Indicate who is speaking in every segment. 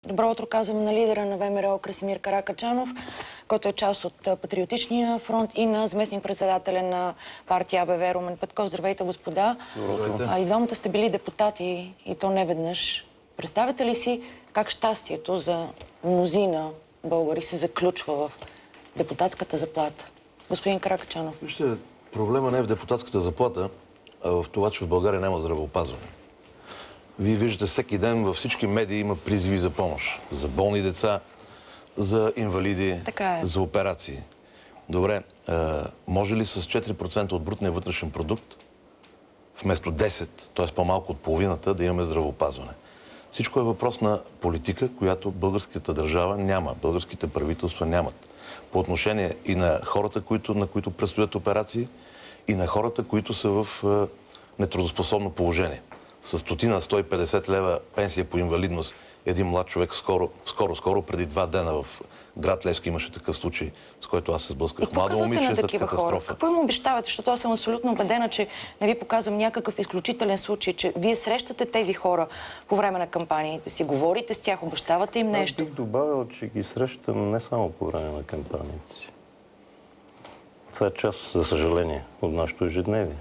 Speaker 1: Добро утро, казвам на лидера на ВМРО Красимир Каракачанов, който е част от Патриотичния фронт, и на заместник-председателя на партия АБВ Румен Петков. Здравейте, господа. И двамата сте били депутати, и то не веднъж. Представете ли си как щастието за мнозина българи се заключва в депутатската заплата? Господин Каракачанов.
Speaker 2: Вижте, проблема не е в депутатската заплата, а в това, че в България няма здравеопазване. Вие виждате, всеки ден във всички медии има призиви за помощ. За болни деца, за инвалиди, за операции. Добре, може ли с 4% от брутния вътрешен продукт, вместо 10, т.е. по-малко от половината, да имаме здравеопазване? Всичко е въпрос на политика, която българската държава няма, българските правителства нямат. По отношение и на хората, на които предстоят операции, и на хората, които са в нетрудоспособно положение. С 100-150 лева пенсия по инвалидност един млад човек скоро, преди 2 дена в град Левски имаше такъв случай, с който аз се сблъсках. Младо момиче след катастрофа.
Speaker 1: Какво им обещавате? Защото аз съм абсолютно убедена, че не ви показвам някакъв изключителен случай, че вие срещате тези хора по време на кампаниите си, говорите с тях, обещавате им нещо.
Speaker 3: Бих добавил, че ги срещам не само по време на кампаниите си. Това е част, за съжаление, от нашето ежедневие.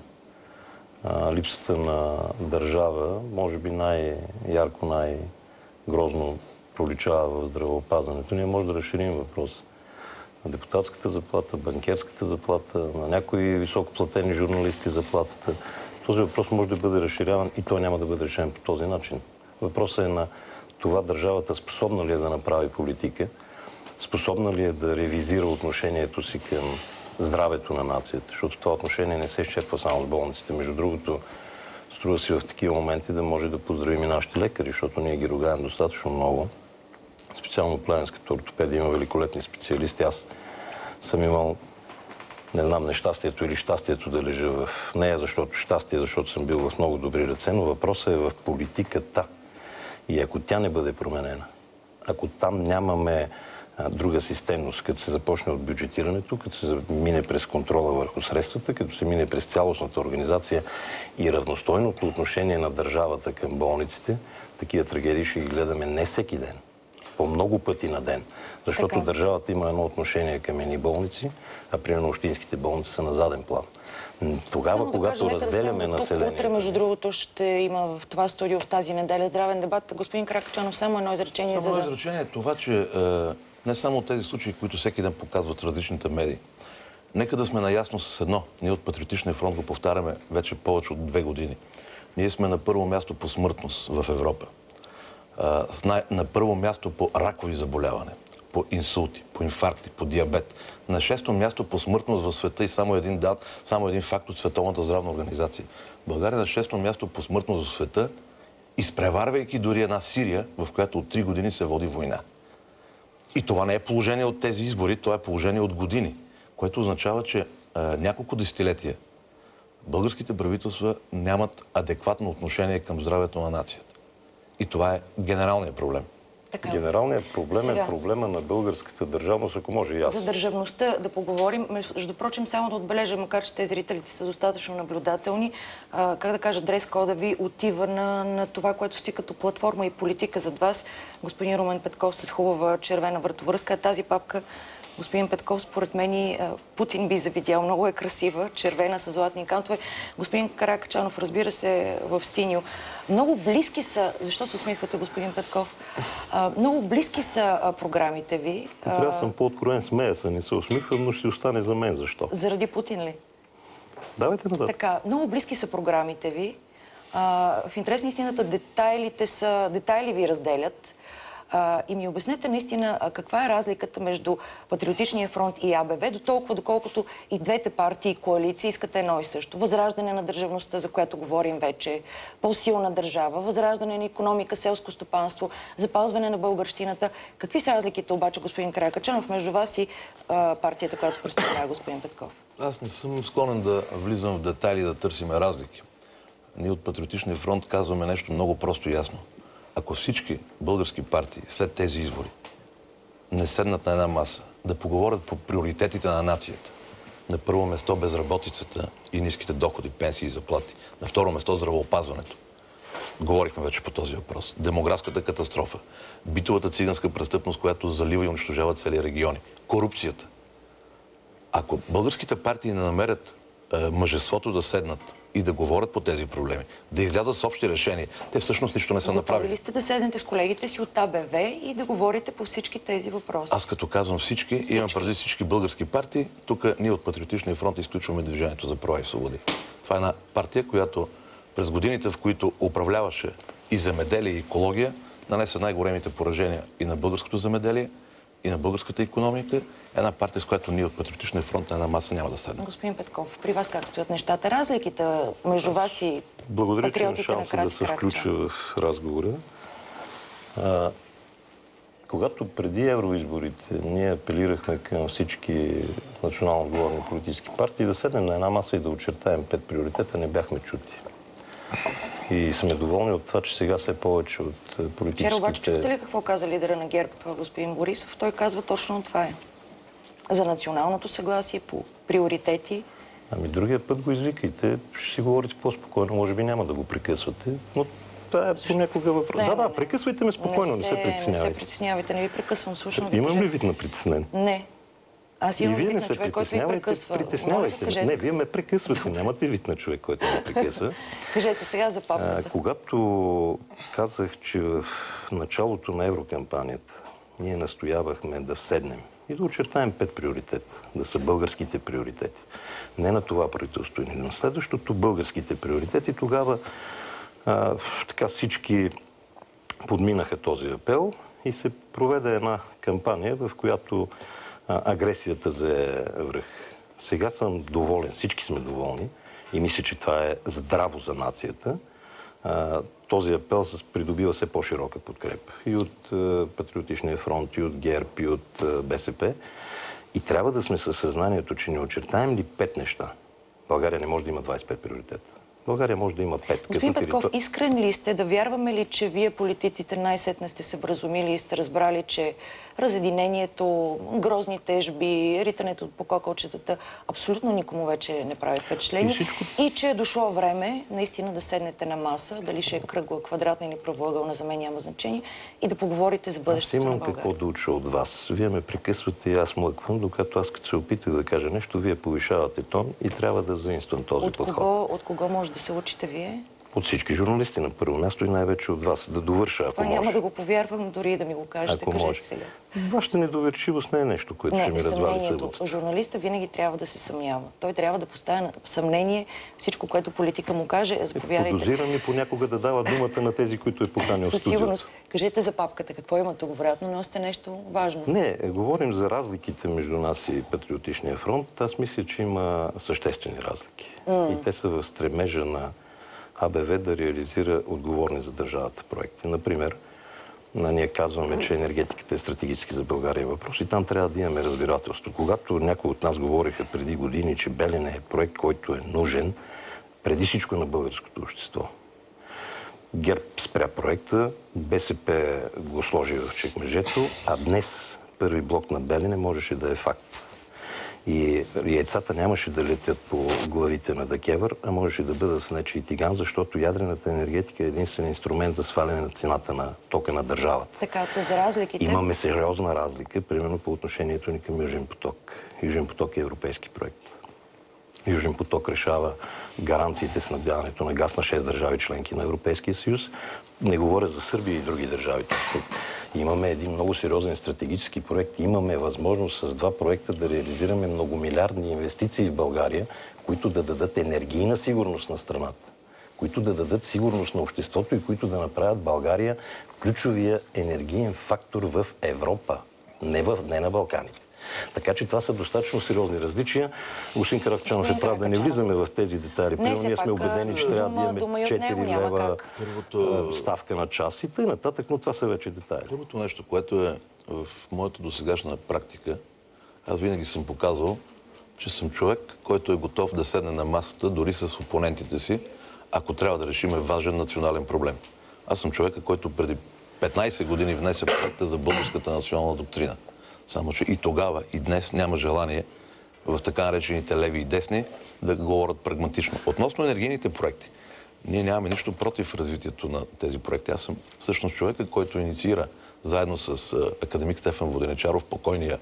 Speaker 3: Липсата на държава, може би най-ярко, най-грозно проличава в здравеопазването. Ние може да разширим въпрос на депутатската заплата, банкерската заплата, на някои високоплатени журналисти заплатата. Този въпрос може да бъде разширяван и той няма да бъде решен по този начин. Въпросът е на това държавата способна ли е да направи политика, способна ли е да ревизира отношението си към здравето на нацията, защото това отношение не се изчерпва само с болниците. Между другото, струва си в такива моменти да може да поздравим и нашите лекари, защото ние ги ругаем достатъчно много. Специално плевенската ортопедия има великолепни специалисти. Аз съм имал, не знам, нещастието или щастието да лежа в нея, защото съм бил в много добри ръце, но въпросът е в политиката. И ако тя не бъде променена, ако там нямаме друга системност, като се започне от бюджетирането, като се мине през контрола върху средствата, като се мине през цялостната организация и равностойното отношение на държавата към болниците, такива трагедии ще ги гледаме не всеки ден, по много пъти на ден. Защото държавата има едно отношение към едни болници, а примерно общинските болници са на заден план. Тогава, когато разделяме населението...
Speaker 1: Утре, между другото, ще има в това студио в тази неделя здравен дебат. Господин Каракачанов, само едно изречение.
Speaker 2: Само едно изречение е това, че не само от тези случаи, които всеки ден показват различните медии. Нека да сме наясно с едно. Ние от Патриотичния фронт го повтаряме вече повече от 2 години. Ние сме на първо място по смъртност в Европа. На първо място по ракови заболявания, по инсулти, по инфаркти, по диабет. На 6-то място по смъртност в света и само един факт от Световната здравна организация. България на 6-то място по смъртност в света, изпреварвайки дори една Сирия, в която от 3 години се води война. И това не е положение от тези избори, това е положение от години, което означава, че няколко десетилетия българските правителства нямат адекватно отношение към здравето на нацията. И това е генералният проблем.
Speaker 3: Генералният проблем е проблема на българската държавност, ако може и аз.
Speaker 1: За държавността да поговорим. Между прочим, само да отбележа, макар че тези зрителите са достатъчно наблюдателни, как да кажа, дрес-кода ви отива на това, което сте като платформа и политика зад вас. Господин Румен Петков с хубава червена вратовръзка. Тази папка, господин Петков, според мен Путин би завидял. Много е красива, червена с златни кантове. Господин Каракачанов, разбира се, в синьо. Много близки са... Защо се усмихвате, господин Петков? Много близки са програмите ви.
Speaker 3: Трябва да съм по-откровен, смея се, не се усмихвам, но ще си остане за мен. Защо?
Speaker 1: Заради Путин ли?
Speaker 3: Давайте нататък.
Speaker 1: Така, много близки са програмите ви. В интерес на истината детайли ви разделят. И ми обяснете наистина каква е разликата между Патриотичния фронт и АБВ, до толкова доколкото и двете партии и коалиции искат едно и също. Възраждане на държавността, за което говорим вече, по-силна държава, възраждане на икономика, селско стопанство, запазване на българщината. Какви са разликите обаче, господин Каракачанов, между вас и партията, която представлява господин Петков?
Speaker 2: Аз не съм склонен да влизам в детайли и да търсиме разлики. Ние от Патриотичния фронт казваме нещо много просто и ясно. Ако всички български партии след тези избори не седнат на една маса да поговорят по приоритетите на нацията, на първо место безработицата и ниските доходи, пенсии и заплати, на второ место здравеопазването, Говорихме вече по този въпрос. Демографската катастрофа, битовата циганска престъпност, която залива и унищожава цели региони, корупцията. Ако българските партии не намерят мъжеството да седнат и да говорят по тези проблеми, да излязат с общи решения, те всъщност нищо не са направили.
Speaker 1: Готови ли сте да седнете с колегите си от АБВ и да говорите по всички тези въпроси?
Speaker 2: Аз като казвам всички, имам преди всички български партии. Тук ние от Патриотичния фронт изключваме Движението за права и свободи. Това е една партия, която през годините, в които управляваше и земеделие, и екология, нанесе най-големите поражения и на българското земеделие, и на българската икономика. Една партия, с която ние от Патриотичния фронт на една маса няма да седнем.
Speaker 1: Господин Петков, при вас как стоят нещата? Разликите между вас и
Speaker 3: благодаря, че имам
Speaker 1: патриотите на
Speaker 3: шанса да
Speaker 1: Краси
Speaker 3: се
Speaker 1: Ракча?
Speaker 3: включа в разговора. Когато преди евроизборите ние апелирахме към всички национално отговорни политически партии да седнем на една маса и да очертаем 5 приоритета, не бяхме чути. И сме доволни от това, че сега все повече от политическите...
Speaker 1: Вчера обаче чухте ли какво каза лидера на ГЕРБ, господин Борисов? Той казва точно това е. За националното съгласие по приоритети.
Speaker 3: Ами другия път го извикайте, ще си говорите по-спокойно, може би няма да го прекъсвате, но това е понякога въпрос. Да, прекъсвайте ме спокойно, не се притеснявайте.
Speaker 1: Не се притеснявайте, не ви прекъсвам, слушам.
Speaker 3: Имам ли вид на притеснен?
Speaker 1: Не. Аз имам вид на човек, който ви прекъсва.
Speaker 3: Притеснявайте. Не, вие ме прекъсвате. Нямате вид на човек, който ме прекъсва.
Speaker 1: Кажете сега за папата.
Speaker 3: Когато казах, че в началото на еврокампанията ние настоявахме да вседнем и да очертаем 5 приоритета, да са българските приоритети. Не на това правителство и на следващото, българските приоритети. Тогава така всички подминаха този апел и се проведе една кампания, в която агресията взе връх. Сега съм доволен, всички сме доволни и мисля, че това е здраво за нацията. Този апел придобива все по-широка подкрепа. И от Патриотичния фронт, и от ГЕРБ, и от БСП. И трябва да сме със съзнанието, че не очертаем ли 5 неща. България не може да има 25 приоритета. България може да има 5.
Speaker 1: Господин Петков, искрен ли сте, да вярваме ли, че вие, политиците, най-сетне сте се вразумили и сте разбрали, че разединението, грозни тежби, ритането по кокалчетата абсолютно никому вече не прави впечатление и че е дошло време наистина да седнете на маса, дали ще е кръгла, квадратна или правоъгълна, за мен няма значение, и да поговорите за бъдещето на България?
Speaker 3: Аз имам какво да уча от вас. Вие ме прекъсвате и аз млъквам, докато аз като се опитах да кажа нещо, вие повишавате тон и трябва да заимствам този подход.
Speaker 1: От кого може да се учите вие?
Speaker 3: От всички журналисти на първо място и най-вече от вас. Да довърша, ако може.
Speaker 1: Няма да го повярвам, дори и да ми го кажете.
Speaker 3: Ако може.
Speaker 1: Сега.
Speaker 3: Вашата недоверчивост не е нещо, което ще ми развали съдбата.
Speaker 1: Журналиста винаги трябва да се съмнява. Той трябва да поставя на съмнение всичко, което политика му каже. Заповядайте.
Speaker 3: Подозирам и понякога да дава думата на тези, които е поканил в студиото.
Speaker 1: Със сигурност. Кажете за папката. Какво има тук? Вероятно носите нещо важно.
Speaker 3: Не, говорим за разликите между нас и Патриотичния фронт. Аз мисля, че има съществени разлики. И те са в стремежа на АБВ да реализира отговорни за държавата проекти. Например, ние казваме, че енергетиката е стратегически за България въпрос и там трябва да имаме разбирателство. Когато някои от нас говориха преди години, че Белене е проект, който е нужен, преди всичко на българското общество. ГЕРБ спря проекта, БСП го сложи в чекмеджето, а днес първи блок на Белене можеше да е факт. И яйцата нямаше да летят по главите на ДКЕВР, а можеше да бъдат с нечий тиган, защото ядрената енергетика е единствен инструмент за сваляне на цената на тока на държавата.
Speaker 1: Така, за разликите...
Speaker 3: Имаме сериозна разлика, примерно по отношението ни към Южен поток. Южен поток е европейски проект. Южен поток решава гаранциите с снабдяването на газ на 6 държави членки на Европейския съюз. Не говоря за Сърбия и други държави. Имаме един много сериозен стратегически проект. Имаме възможност с 2 проекта да реализираме многомилиардни инвестиции в България, които да дадат енергийна сигурност на страната, които да дадат сигурност на обществото и които да направят България ключовия енергиен фактор в Европа, не на Балканите. Така че това са достатъчно сериозни различия. Господин Каракчанов е прав да не влизаме в тези детайли. Ние сме убедени, че трябва да имаме 4 лева ставка на час и т.н., но това са вече детайли.
Speaker 2: Първото нещо, което е в моята досегашна практика, аз винаги съм показал, че съм човек, който е готов да седне на масата, дори с опонентите си, ако трябва да решим важен национален проблем. Аз съм човека, който преди 15 години внесе проекта за българската национална доктрина. Само че и тогава, и днес няма желание в така наречените леви и десни да говорят прагматично. Относно енергийните проекти, Ние нямаме нищо против развитието на тези проекти. Аз съм всъщност човека, който инициира заедно с академик Стефан Воденичаров, покойния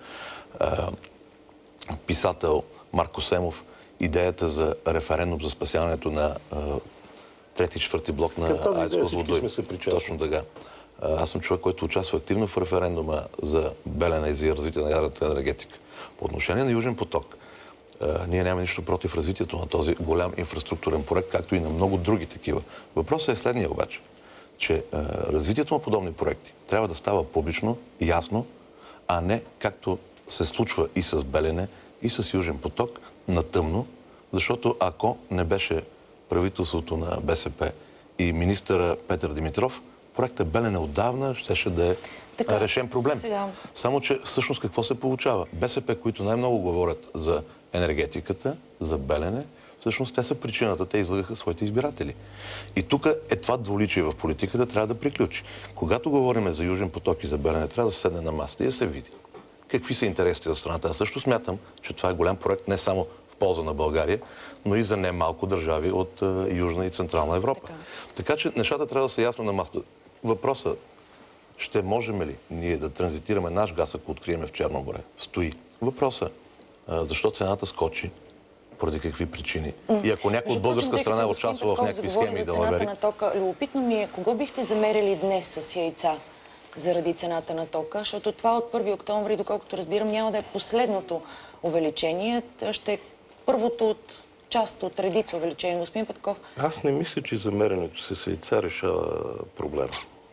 Speaker 2: писател Марко Семов, идеята за референдум за спасяването на трети и четвърти блок на АЕЦ Козлодуй. Точно така. Аз съм човек, който участва активно в референдума за Белене и за развитие на ядрената енергетика. По отношение на Южен поток, ние нямаме нищо против развитието на този голям инфраструктурен проект, както и на много други такива. Въпросът е следния обаче, че развитието на подобни проекти трябва да става публично, ясно, а не както се случва и с Белене, и с Южен поток, на тъмно, защото ако не беше правителството на БСП и министъра Петър Димитров, проектът Белене отдавна щеше да е решен проблем. Само че всъщност какво се получава? БСП, които най-много говорят за енергетиката, за Белене, всъщност те са причината. Те излагаха своите избиратели. И тук е това двуличие в политиката, трябва да приключи. Когато говорим за Южен поток и за Белене, трябва да се седне на масата и да се види какви са интересите за страната. Аз също смятам, че това е голям проект не само в полза на България, но и за немалко държави от Южна и Централна Европа. Така че нещата трябва да са ясно на масата. Въпросът, ще можем ли ние да транзитираме наш газ, ако откриеме в Черно море? Стои. Въпросът, защо цената скочи, поради какви причини? И ако някой от българска страна е участвал в някакви схеми да намери...
Speaker 1: Любопитно ми е, кого бихте замерили днес с яйца заради цената на тока? Защото това от 1 октомври, доколкото разбирам, няма да е последното увеличение. Ще е първото от част от редица увеличение. Господин Петков?
Speaker 3: Аз не мисля, че замерянето с яйца решава проблема.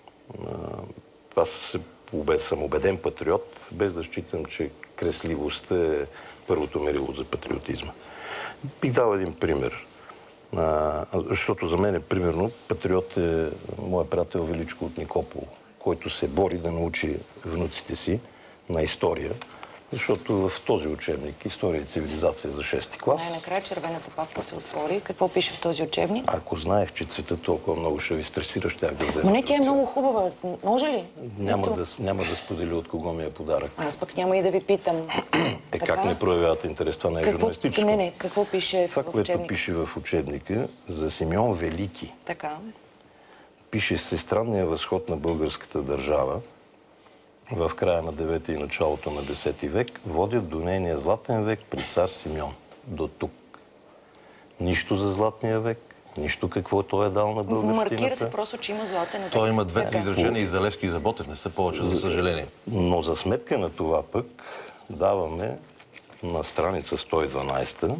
Speaker 3: Аз съм убеден патриот, без да считам, че кресливостта е първото мерило за патриотизма. Бих дал един пример. Защото за мен, примерно, патриот е моят приятел Величко от Никопол, който се бори да научи внуците си на история, защото в този учебник История и цивилизация за 6-ти клас...
Speaker 1: Най-накрая червената папка се отвори. Какво пише в този учебник?
Speaker 3: Ако знаех, че цветът толкова много ще ви стресира, щях да взема.
Speaker 1: Но не, тя е много хубава. Може ли?
Speaker 3: Няма да споделя от кого ми е подарък.
Speaker 1: Аз пък няма и да ви питам.
Speaker 3: Как не проявявате интерес? Това не е журналистическо.
Speaker 1: Не. Какво пише
Speaker 3: това,
Speaker 1: в учебника?
Speaker 3: което пише в учебника за Симеон Велики.
Speaker 1: Така.
Speaker 3: Пише всестранния възход на българската държава в края на 9 и началото на 10 век, водят до нейния златен век при цар Симеон. До тук. Нищо за златния век, нищо какво той е дал на българщината.
Speaker 1: Маркира се просто, че има златен век.
Speaker 2: Той има две изречения и за Левски и за Ботев, не са повече, за съжаление.
Speaker 3: Но за сметка на това пък даваме на страница 112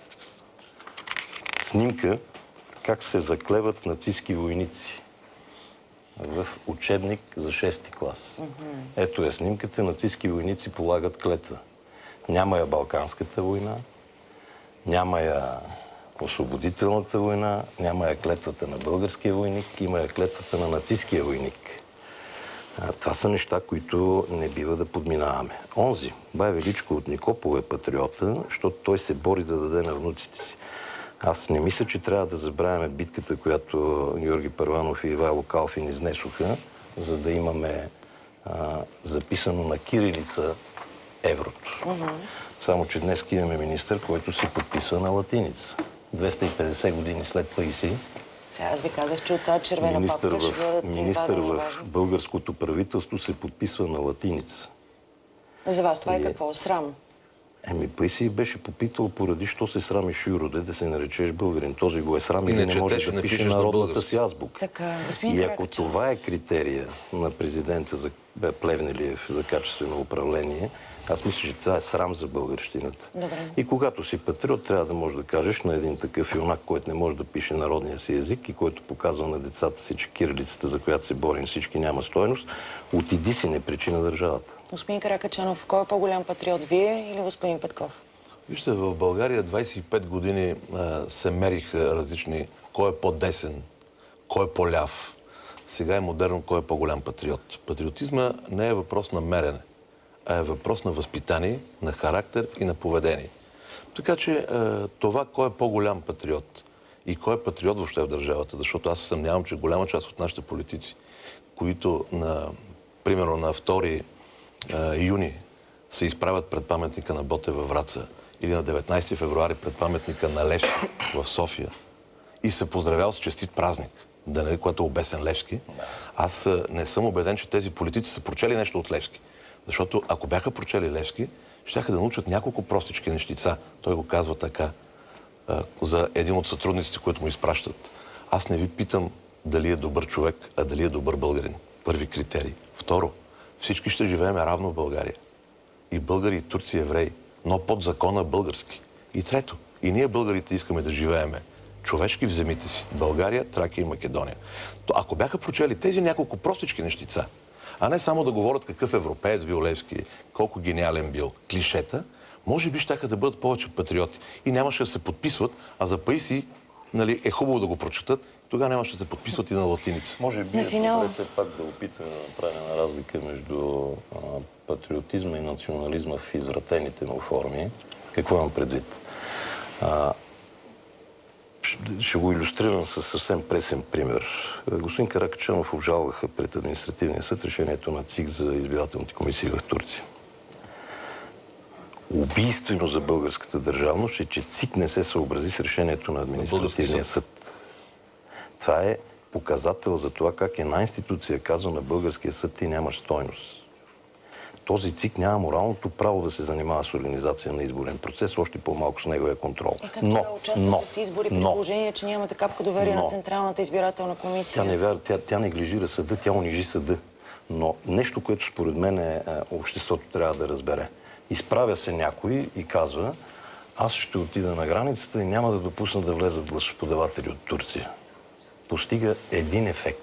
Speaker 3: снимка как се заклеват нацистки войници в учебник за 6-ти клас. Ето е снимката. Нацистки войници полагат клетва. Няма я Балканската война, няма я Освободителната война, няма я клетвата на българския войник, има я клетвата на нацистския войник. Това са неща, които не бива да подминаваме. Онзи, бай Величко от Никопол е патриота, защото той се бори да даде на внуците си. Аз не мисля, че трябва да забравяме битката, която Георги Първанов и Ивайло Калфин изнесоха, за да имаме записано на кирилица еврото. Само, че днес имаме министър, който се подписва на латиница. 250 години след Паисий.
Speaker 1: Сега аз ви казах, че от тази червена папка ще бъдат
Speaker 3: министър в българското правителство се подписва на латиница.
Speaker 1: За вас това е какво? Срам?
Speaker 3: Паисий беше попитал поради що се срамиш, Юроде, да се наречеш българин. Този го е срам или не може да пише народната си азбука. И ако това е критерия на президента за Плевнелиев за качествено управление, аз мисля, че това е срам за българщината. И когато си патриот, трябва да можеш да кажеш на един такъв юнак, който не може да пише народния си език и който показва на децата си, че кирилицата, за която се борим всички, няма стойност, отиди си, не причи на държавата.
Speaker 1: Господин Каракачанов, кой е по-голям патриот, вие или господин Петков?
Speaker 2: Вижте, в България 25 години се мериха различни кой е по-десен, кой е по-ляв. Сега е модерно кой е по-голям патриот. Патриотизма не е въпрос на мерене, а е въпрос на възпитание, на характер и на поведение. Така че това кой е по-голям патриот и кой е патриот въобще в държавата, защото аз се съмнявам, че голяма част от нашите политици, които примерно на 2 юни се изправят пред паметника на Ботев във Враца или на 19 февруари пред паметника на Левски в София и се поздравял с честит празник, да не, когато е обесен Левски. Аз не съм убеден, че тези политици са прочели нещо от Левски. Защото ако бяха прочели Левски, щяха да научат няколко простички нещица. Той го казва така за един от сътрудниците, които му изпращат. Аз не ви питам дали е добър човек, а дали е добър българин. Първи критерий. Второ, всички ще живеем равно в България. И българи, и турци, и евреи, но под закона български. И трето, и ние българите искаме да живееме човешки в земите си. България, Тракия и Македония. То ако бяха прочели тези няколко простички нещица, а не само да говорят какъв европеец бил Левски, колко гениален бил, клишета, може би щяха да бъдат повече патриоти. И нямаше да се подписват, а за Паисий, нали, е хубаво да го прочетат, тогава нямаше да се подписват и на латиница.
Speaker 3: Може би е добре все пак да опитаме да направим една разлика между патриотизма и национализма в извратените му форми. Какво имам предвид? Ще го илюстрирам със съвсем пресен пример. Господин Каракачанов обжалваха пред административния съд решението на ЦИК за избирателните комисии в Турция. Убийствено за българската държавност е, че ЦИК не се съобрази с решението на административния съд. Това е показател за това как една институция казва на българския съд: ти нямаш стойност. Този ЦИК няма моралното право да се занимава с организация на изборен процес, още по-малко с неговия контрол.
Speaker 1: И как това участвате в избори при положение, че нямате капка доверие на Централната избирателна комисия?
Speaker 3: Тя неглижира съда, тя унижи съда. Но нещо, което според мен обществото трябва да разбере. Изправя се някой и казва: аз ще отида на границата и няма да допусна да влезат гласоподаватели от Турция. Постига един ефект.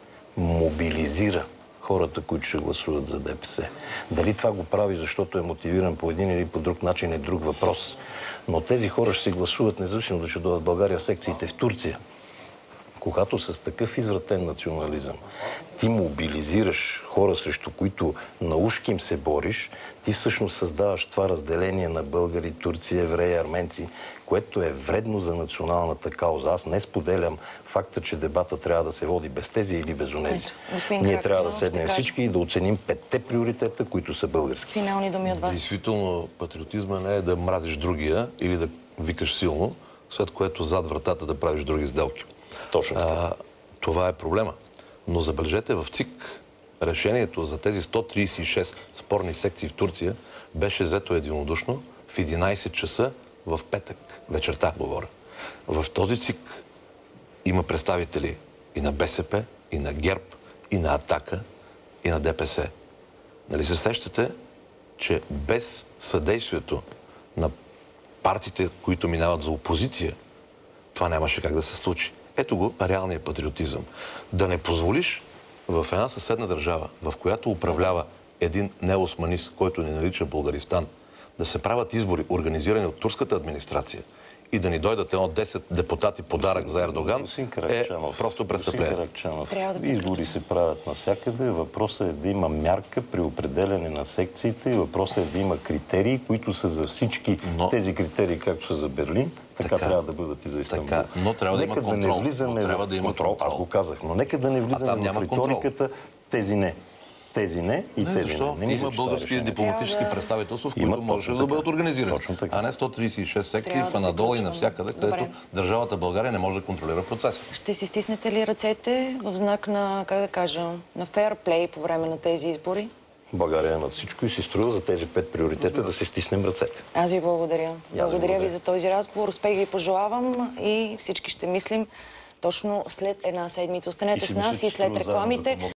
Speaker 3: Мобилизира хората, които ще гласуват за ДПС. Дали това го прави, защото е мотивиран по един или по друг начин, е друг въпрос. Но тези хора ще се гласуват независимо да ще дойдат в България в секциите в Турция. Когато с такъв извратен национализъм ти мобилизираш хора, срещу които на ушки им се бориш, ти всъщност създаваш това разделение на българи, турци, евреи, арменци, което е вредно за националната кауза. Аз не споделям факта, че дебата трябва да се води без тези или без онези. Ние трябва да седнем всички и да оценим 5-те приоритета, които са български.
Speaker 1: Финални думи от вас.
Speaker 2: Действително, патриотизма не е да мразиш другия или да викаш силно, след което зад вратата да правиш други сделки.
Speaker 3: Точно.
Speaker 2: Това е проблема. Но забележете, в ЦИК решението за тези 136 спорни секции в Турция беше взето единодушно в 11 часа в петък. Вечерта говоря. В този ЦИК има представители и на БСП, и на ГЕРБ, и на Атака, и на ДПС. Нали се сещате, че без съдействието на партиите, които минават за опозиция, това нямаше как да се случи. Ето го реалният патриотизъм. Да не позволиш в една съседна държава, в която управлява един неосманист, който ни нарича Българистан, да се правят избори, организирани от турската администрация, и да ни дойдат едно 10 депутати подарък за Ердоган, е просто престъпление.
Speaker 3: Избори се правят навсякъде. Въпросът е да има мярка при определяне на секциите и въпросът е да има критерии, които са за всички. Тези критерии, както са за Берлин, така трябва да бъдат и за Истанбул.
Speaker 2: Но трябва да има контрол.
Speaker 3: Трябва да има контрол. Аз го казах, но нека да не влизаме в риториката. Тези не. Тези не и тези не.
Speaker 2: Има български дипломатически представителства, в които може да бъдат организирани. А не 136 секции в Анадола и навсякъде, където държавата България не може да контролира процеса.
Speaker 1: Ще си стиснете ли ръцете в знак на, как да кажа, на фейрплей по време на тези избори?
Speaker 3: България над всичко и си струва за тези 5 приоритета да се стиснем ръцете.
Speaker 1: Аз ви благодаря. Благодаря ви за този разговор. Успех ви пожелавам и всички ще мислим точно след една седмица. Останете с нас и след рекламите.